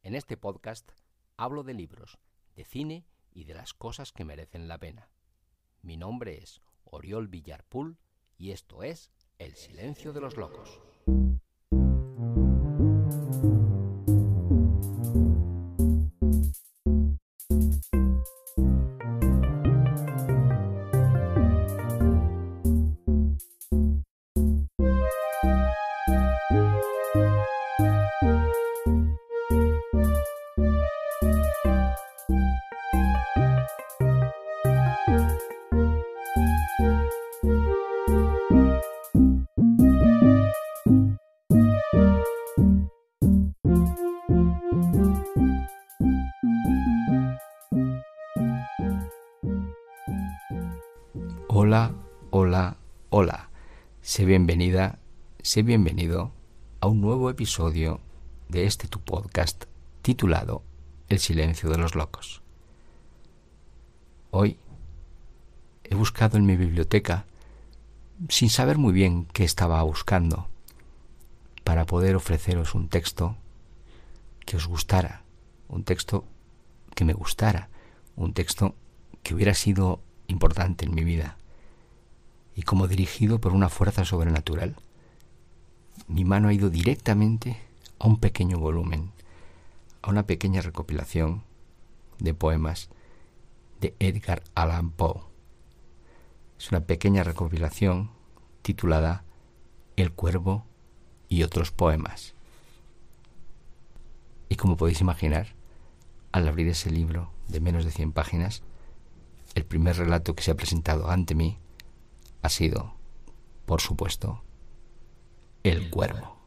En este podcast hablo de libros, de cine y de las cosas que merecen la pena. Mi nombre es Oriol Villarpool y esto es El Silencio de los Locos. Hola. Sé bienvenida, sé bienvenido a un nuevo episodio de este tu podcast titulado El Silencio de los Locos. Hoy he buscado en mi biblioteca, sin saber muy bien qué estaba buscando, para poder ofreceros un texto que os gustara, un texto que me gustara, un texto que hubiera sido importante en mi vida. Y como dirigido por una fuerza sobrenatural, mi mano ha ido directamente a un pequeño volumen, a una pequeña recopilación de poemas de Edgar Allan Poe. Es una pequeña recopilación titulada El Cuervo y otros poemas. Y como podéis imaginar, al abrir ese libro de menos de 100 páginas, el primer relato que se ha presentado ante mí ha sido, por supuesto, El Cuervo.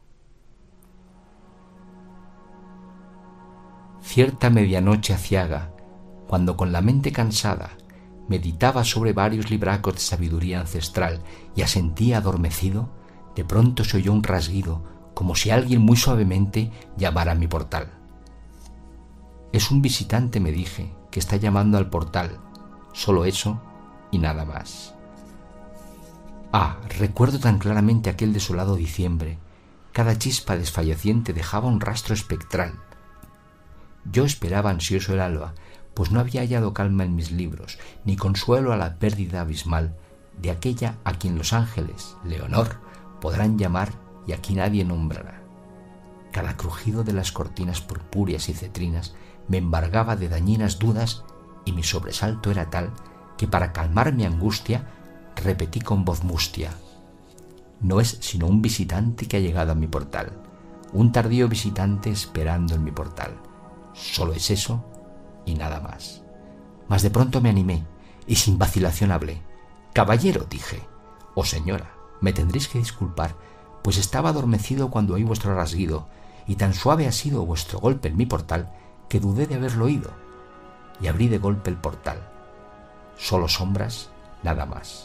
Cierta medianoche aciaga, cuando con la mente cansada meditaba sobre varios libracos de sabiduría ancestral y asentía adormecido, de pronto se oyó un rasguido, como si alguien muy suavemente llamara a mi portal. Es un visitante, me dije, que está llamando al portal, solo eso y nada más. Recuerdo tan claramente aquel desolado diciembre. Cada chispa desfalleciente dejaba un rastro espectral. Yo esperaba ansioso el alba, pues no había hallado calma en mis libros, ni consuelo a la pérdida abismal de aquella a quien los ángeles, Leonor, podrán llamar y aquí nadie nombrará. Cada crujido de las cortinas purpúreas y cetrinas me embargaba de dañinas dudas y mi sobresalto era tal que para calmar mi angustia repetí con voz mustia: no es sino un visitante que ha llegado a mi portal, un tardío visitante esperando en mi portal. Solo es eso y nada más. Mas de pronto me animé y sin vacilación hablé. Caballero, dije, o señora, me tendréis que disculpar, pues estaba adormecido cuando oí vuestro rasguido, y tan suave ha sido vuestro golpe en mi portal que dudé de haberlo oído, y abrí de golpe el portal. Solo sombras, nada más.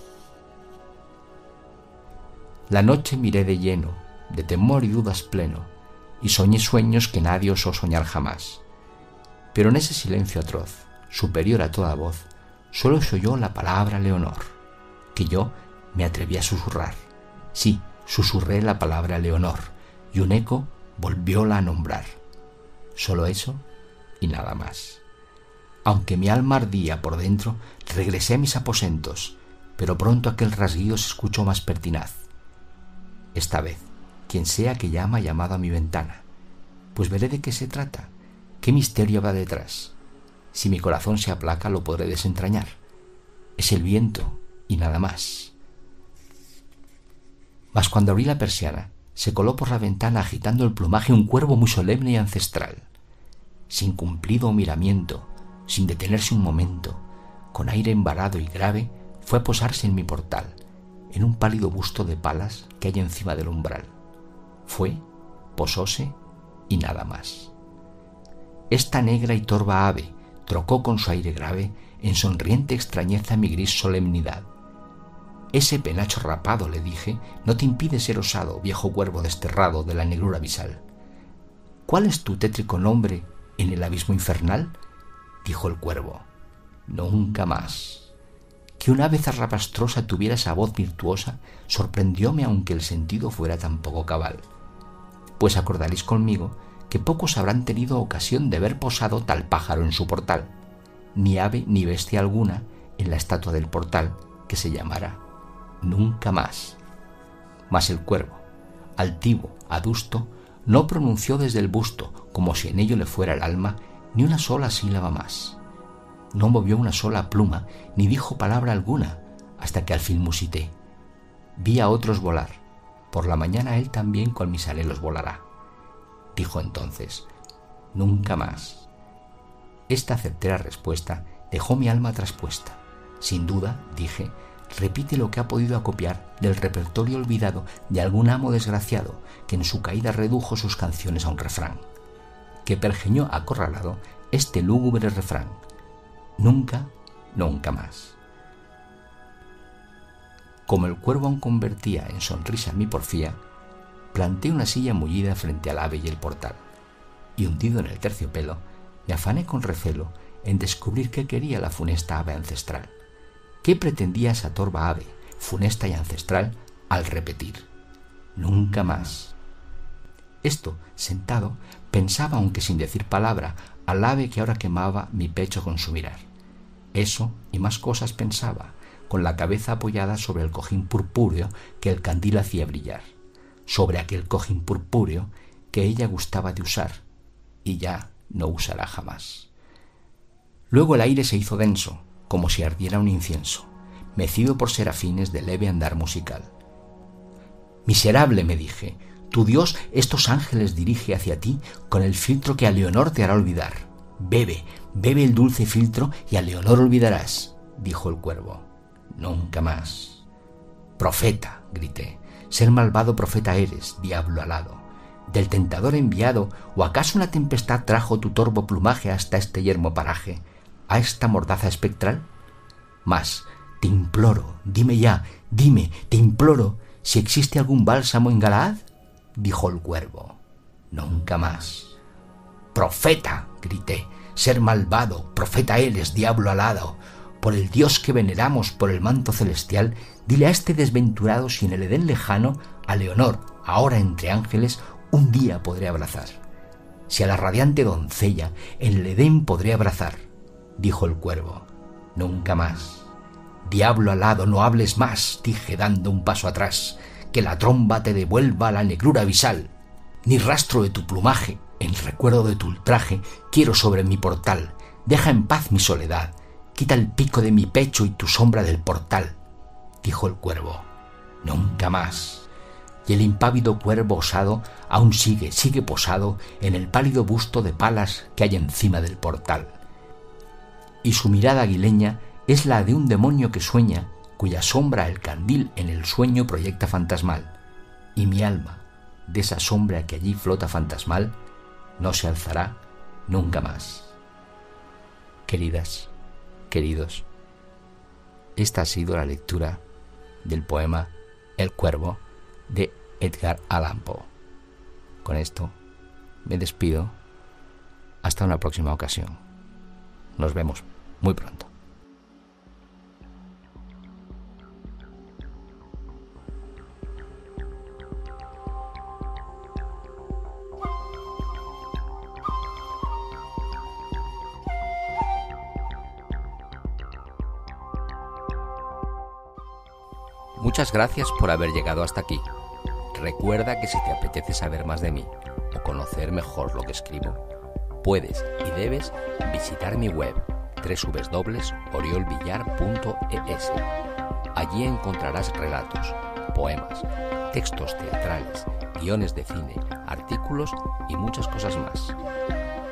La noche miré de lleno, de temor y dudas pleno, y soñé sueños que nadie osó soñar jamás. Pero en ese silencio atroz, superior a toda voz, solo se oyó la palabra Leonor, que yo me atreví a susurrar. Sí, susurré la palabra Leonor, y un eco volvióla a nombrar. Solo eso y nada más. Aunque mi alma ardía por dentro, regresé a mis aposentos, pero pronto aquel rasguido se escuchó más pertinaz. Esta vez, quien sea que llama ha llamado a mi ventana, pues veré de qué se trata, qué misterio va detrás. Si mi corazón se aplaca, lo podré desentrañar. Es el viento y nada más. Mas cuando abrí la persiana, se coló por la ventana agitando el plumaje un cuervo muy solemne y ancestral. Sin cumplido miramiento, sin detenerse un momento, con aire embarado y grave, fue a posarse en mi portal, en un pálido busto de palas que hay encima del umbral. Fue, posóse y nada más. Esta negra y torva ave trocó con su aire grave en sonriente extrañeza mi gris solemnidad. Ese penacho rapado, le dije, no te impide ser osado, viejo cuervo desterrado de la negrura abisal. ¿Cuál es tu tétrico nombre en el abismo infernal? Dijo el cuervo. Nunca más. Que una ave zarrapastrosa tuviera esa voz virtuosa sorprendióme aunque el sentido fuera tan poco cabal. Pues acordaréis conmigo que que pocos habrán tenido ocasión de ver posado tal pájaro en su portal, ni ave ni bestia alguna en la estatua del portal que se llamara Nunca Más. Mas el cuervo, altivo, adusto, no pronunció desde el busto, como si en ello le fuera el alma, ni una sola sílaba más. No movió una sola pluma, ni dijo palabra alguna, hasta que al fin musité. Vi a otros volar. Por la mañana él también con mis alelos volará. Dijo entonces: Nunca más. Esta certera respuesta dejó mi alma traspuesta. Sin duda, dije, repite lo que ha podido acopiar del repertorio olvidado de algún amo desgraciado que en su caída redujo sus canciones a un refrán, que pergeñó acorralado este lúgubre refrán: Nunca, nunca más. Como el cuervo aún convertía en sonrisa mi porfía, planté una silla mullida frente al ave y el portal, y hundido en el terciopelo, me afané con recelo en descubrir qué quería la funesta ave ancestral. ¿Qué pretendía esa torva ave, funesta y ancestral, al repetir Nunca más? Esto, sentado, pensaba, aunque sin decir palabra, al ave que ahora quemaba mi pecho con su mirar. Eso y más cosas pensaba, con la cabeza apoyada sobre el cojín purpúreo que el candil hacía brillar, sobre aquel cojín purpúreo que ella gustaba de usar y ya no usará jamás. Luego el aire se hizo denso, como si ardiera un incienso, mecido por serafines de leve andar musical. Miserable, me dije, tu Dios estos ángeles dirige hacia ti con el filtro que a Leonor te hará olvidar. Bebe, bebe el dulce filtro y a Leonor olvidarás, dijo el cuervo. Nunca más. Profeta, grité, ser malvado profeta eres, diablo alado. ¿Del tentador enviado, o acaso una tempestad trajo tu torvo plumaje hasta este yermo paraje, a esta mordaza espectral? Mas, te imploro, dime ya, dime, te imploro, si existe algún bálsamo en Galaad, dijo el cuervo. Nunca más. Profeta, grité, ser malvado, profeta eres, diablo alado. Por el Dios que veneramos por el manto celestial, dile a este desventurado si en el Edén lejano a Leonor, ahora entre ángeles, un día podré abrazar. Si a la radiante doncella en el Edén podré abrazar, dijo el cuervo. Nunca más. Diablo alado, no hables más, dije dando un paso atrás, que la tromba te devuelva a la negrura abisal. Ni rastro de tu plumaje, en recuerdo de tu ultraje, quiero sobre mi portal. Deja en paz mi soledad, quita el pico de mi pecho y tu sombra del portal, dijo el cuervo. Nunca más. Y el impávido cuervo osado aún sigue posado en el pálido busto de palas que hay encima del portal. Y su mirada aguileña es la de un demonio que sueña, cuya sombra el candil en el sueño proyecta fantasmal, y mi alma, de esa sombra que allí flota fantasmal, no se alzará nunca más. Queridas, queridos, esta ha sido la lectura del poema El cuervo de Edgar Allan Poe. Con esto me despido. Hasta una próxima ocasión. Nos vemos muy pronto. Muchas gracias por haber llegado hasta aquí. Recuerda que si te apetece saber más de mí o conocer mejor lo que escribo, puedes y debes visitar mi web www.oriolvillar.es. Allí encontrarás relatos, poemas, textos teatrales, guiones de cine, artículos y muchas cosas más.